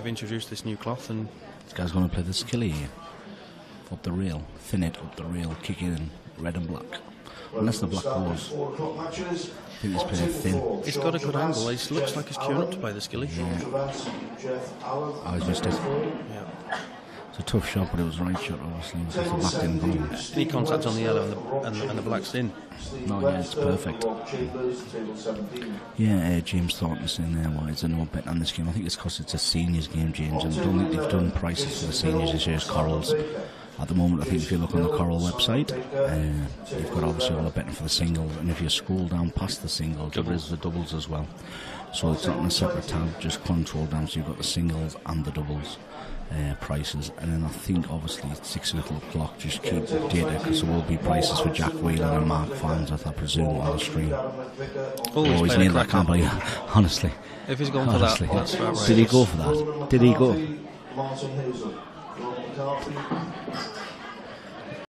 they've introduced this new cloth, and this guy's going to play the skilly here. Up the rail, thin it up the rail, kick it in, red and black. Unless the black goes. I think he's playing thin. He's got a good angle. He looks like he's queuing up to play the skilly. Yeah. I was missed it. Yeah. It's a tough shot, but it was the right shot, obviously. Because the black didn't go. Any contact on the yellow and the black's in. No, yeah, it's perfect. Yeah, James Thornton's in there. Why is there no bet on this game? I think it's because it's a seniors game, James, and I don't think they've done prices for the seniors this year's Corals. At the moment, I think if you look on the Coral website, you've got obviously all the betting for the singles, and if you scroll down past the singles, there is the doubles as well. So it's not in a separate tab, just control down, so you've got the singles and the doubles prices. And then I think obviously at 6 o'clock, just keep the data, because there will be prices for Jack Whelan and Mark Farnsworth, I presume, on the stream. Always need that, can't believe, honestly. If he's going for that, that's outrageous. Did he go for that? Did he go?